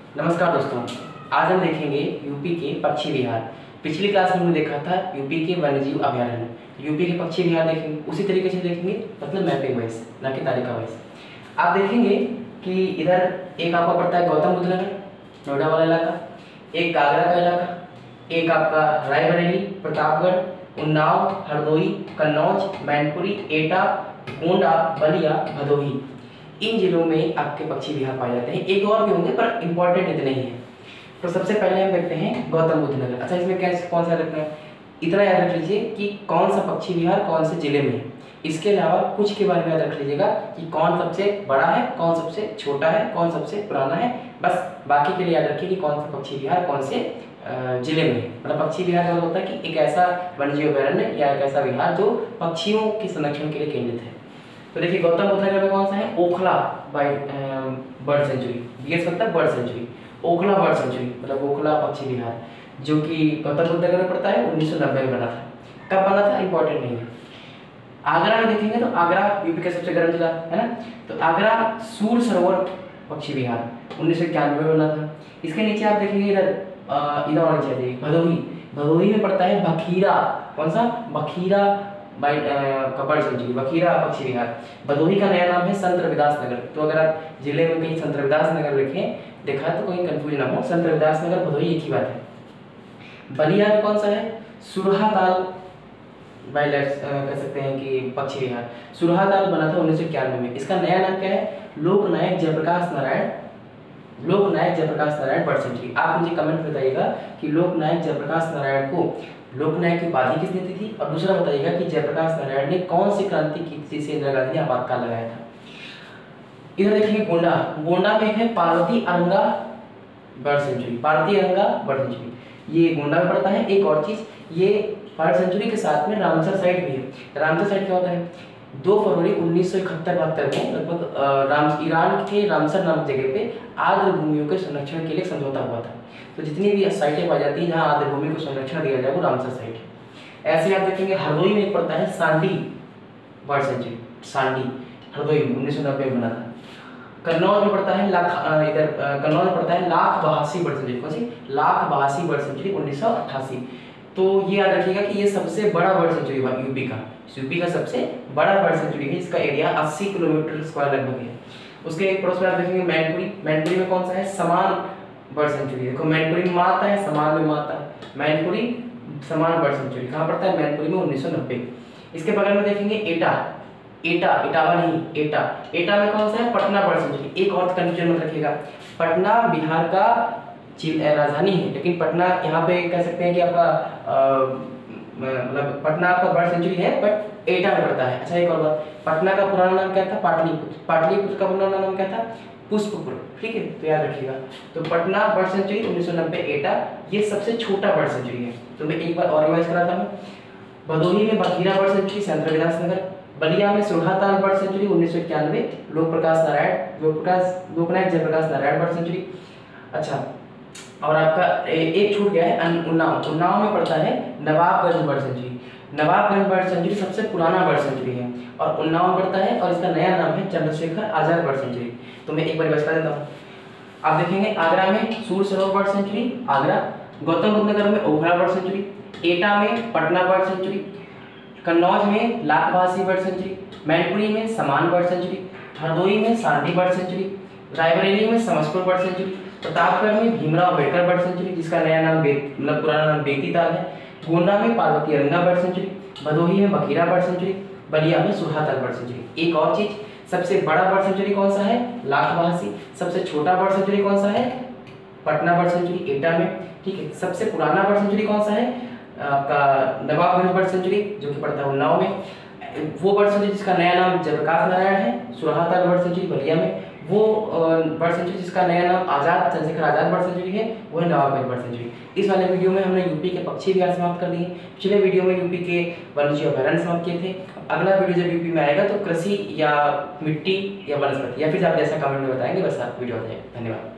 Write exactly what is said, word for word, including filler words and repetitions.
नमस्कार दोस्तों, आज हम देखेंगे यूपी के पक्षी विहार। पिछली क्लास में हमने देखा था यूपी के वन्यजीव अभयारण्य। यूपी के पक्षी विहार देखेंगे, उसी तरीके से देखेंगे, मतलब मैपिंग वाइज, ना कि तालिका वाइज। आप देखेंगे कि इधर एक आपका पड़ता है गौतम बुद्ध नगर, नोएडा वाला इलाका, एक कागरा का इलाका, एक आपका रायबरेली, प्रतापगढ़, उन्नाव, हरदोई, कन्नौज, मैनपुरी, एटा, गोंडा, बलिया, भदोही। इन जिलों में आपके पक्षी विहार पाए जाते हैं। एक और भी होंगे पर इंपॉर्टेंट इतने ही हैं। तो सबसे पहले हम देखते हैं गौतम बुद्ध नगर। अच्छा, इसमें कैसे कौन सा रखना है, इतना याद रख लीजिए कि कौन सा पक्षी विहार कौन से जिले में है। इसके अलावा कुछ के बारे में याद रख लीजिएगा कि कौन सबसे बड़ा है, कौन सबसे छोटा है, कौन सबसे पुराना है। बस बाकी के लिए याद रखिए कि कौन सा पक्षी विहार कौन से जिले में है। मतलब पक्षी विहार का होता है कि एक ऐसा वन्यजीव अभयारण्य या एक ऐसा विहार जो पक्षियों के संरक्षण के लिए केंद्रित है। तो देखिए गौतम बुद्ध नगर में कौन सा है, ओखला बर्ड सेंचुरी, बीएस मतलब bird sanctuary, Okhla bird sanctuary मतलब ओखला पक्षी विहार, जो कि गौतम बुद्ध नगर में पड़ता है। उन्नीस सौ नब्बे में बना था। कब बना था इंपॉर्टेंट नहीं है। आगरा में देखेंगे तो आगरा यूपी का सबसे गर्म जिला है ना, तो आगरा सूर सरोवर पक्षी विहार उन्नीस सौ इक्यानवे में बना था। इसके नीचे आप देखेंगे इधर इधर और नीचे भदोही, भदोही में पड़ता है बखीरा, कौन सा, बखीरा बाई बर्ड सेंचुरी, बखीरा पक्षी विहार। भदोही का नया नाम है संत रविदास नगर। तो अगर आप जिले में कहीं संत रविदास नगर लिखें देखा तो कोई कंफ्यूज ना हो, संत रविदास नगर भदोही एक ही बात है। बलिया में कौन सा है, सुरहाताल वाइल्ड लाइफ कह सकते हैं कि पक्षी विहार। सुरहाताल बना था उन्नीस सौ इक्यानवे में। इसका नया नाम क्या है, लोकनायक जयप्रकाश नारायण, लोकनायक जयप्रकाश नारायण बर्ड सेंचुरी। आप मुझे कमेंट में बताइएगा कि लोकनायक जयप्रकाश नारायण को लोकनायक की उपाधि किसने दी थी, और दूसरा बताइएगा कि जयप्रकाश नारायण ने कौन सी क्रांति की थी जिसे इंदिरा गांधी ने आपातकाल लगाया था। इधर देखिए गोंडा, गोंडा में है Parvati Aranga bird sanctuary, Parvati Aranga bird sanctuary, ये गोंडा में पड़ता है। एक और चीज, ये बर्ड सेंचुरी के साथ में रामसर साइट भी है। रामसर साइट क्या होता है, दो फरवरी उन्नीस सौ इकहत्तर बहत्तर में लगभग राम ईरान के रामसर नामक जगह पे आर्द्र भूमियों के संरक्षण के लिए समझौता हुआ था। तो जितनी भी साइटें पाई जाती हैं जहाँ आर्द्र भूमि को संरक्षण दिया जाए वो रामसर साइट है। ऐसे आप देखेंगे हरदोई में एक पड़ता है सांडी बर्ड सेंचुरी, सांडी हरदोई में उन्नीस सौ नब्बे में बना था। कन्नौज में पड़ता है लाख, इधर कन्नौज में पड़ता है लाख बहासी बर्ड सेंचुरी, कौन सी, लाख बहासी बर्ड सेंचुरी उन्नीस सौ अट्ठासी। तो ये याद रखिएगा कि ये सबसे बड़ा बर्ड सेंचुरी हुआ यूपी का, यूपी का सबसे बड़ा बर्ड सेंचुरी है। इसका एरिया अस्सी किलोमीटर स्क्वायर लगभग है। उसके एक पड़ोस में आप देखेंगे मैनपुरी, मैनपुरी में कौन सा है, समान बर्ड सेंचुरी। देखो मैनपुरी में माँ आता है, समान में माँ आता है, मैनपुरी समान बर्ड सेंचुरी कहाँ पड़ता है, मैनपुरी में उन्नीस सौ नब्बे। इसके बगल में देखेंगे एटा, एटा इटावा नहीं एटा, एटा में कौन सा है, पटना बर्ड सेंचुरी। एक और कंफ्यूजन मत रखिएगा, पटना बिहार का राजधानी है, लेकिन पटना यहाँ पे कह सकते हैं कि आपका मतलब पटना आपका बर्ड सेंचुरी है बट एटा में पड़ता है। अच्छा एक और बात, पटना का पुराना नाम क्या था, पाटलिपुत्र, पाटलिपुत्र का पुराना नाम क्या था, पुष्पपुर, ठीक है, तो याद रखिएगा। तो पटना बर्ड सेंचुरी उन्नीस सौ नब्बे, एटा ये सबसे छोटा बर्ड सेंचुरी है। तो मैं एक बार और रिवाइज कराता हूँ। भदोही में बखीरा बर्ड सेंचुरी, संत रविदास नगर। बलिया में सुरहाताल बर्ड सेंचुरी उन्नीस सौ इक्यानवे, लोक प्रकाश नारायण, लोक प्रकाश लोकनायक जयप्रकाश नारायण बर्ड सेंचुरी। अच्छा, और आपका ए, एक छूट गया है उन्नाव, उन्नाव में पड़ता है Nawabganj bird sanctuary. Nawabganj bird sanctuary सबसे पुराना बर्ड सेंचुरी है और उन्नाव में पड़ता है, और इसका नया नाम है चंद्रशेखर आजाद बर्ड सेंचुरी। तो मैं एक बार बता देता हूँ। आप देखेंगे आगरा में सूर सरोवर बर्ड सेंचुरी, आगरा। गौतम बुद्ध नगर में ओखला बर्ड सेंचुरी, एटा में पटना बर्ड सेंचुरी, कन्नौज में लाख बहासी बर्ड सेंचुरी, मैनपुरी में समान बर्ड सेंचुरी, हरदोई में सांडी बर्ड सेंचुरी, रायबरेली में समसपुर बर्ड सेंचुरी, प्रतापगढ़ में भीमराव अंबेडकर बर्ड सेंचुरी जिसका नया नाम मतलब पुराना नाम बेती ताल है, गोंडा में पार्वती अरंगा बर्ड सेंचुरी, भदोही में बखीरा बर्ड सेंचुरी, बलिया में सुरहाताल बर्ड सेंचुरी। एक और चीज, सबसे बड़ा बर्ड सेंचुरी कौन सा है, लाख बहासी। सबसे छोटा बर्ड सेंचुरी कौन सा है, पटना बर्ड सेंचुरी एटा में, ठीक है। सबसे पुराना बर्ड सेंचुरी कौन सा है, आपका नवाबगंज बर्ड सेंचुरी जो कि पड़ता है उन्नाव में। वो बर्ड सेंचुरी जिसका नया नाम जयप्रकाश नारायण है, सुरहाताल बर्ड सेंचुरी बलिया में। वो बर्ड सेंचुरी जिसका नया नाम आजाद चंद्रशेखर आजाद बर्ड सेंचुरी है, वो है नवाबगंज बर्ड सेंचुरी। इस वाले वीडियो में हमने यूपी के पक्षी विहार समाप्त कर दिए। पिछले वीडियो में यूपी के वन्यजीव अभयारण्य समाप्त किए थे। अगला वीडियो जब यूपी में आएगा तो कृषि या मिट्टी या वनस्पति या फिर आप जैसा कमेंट में बताएंगे वैसा वीडियो आ जाएगा। धन्यवाद।